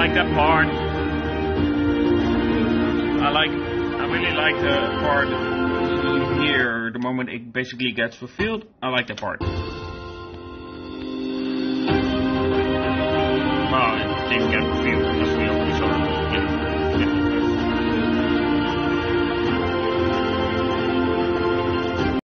like that part. I really like the part here, the moment it basically gets fulfilled. I like that part.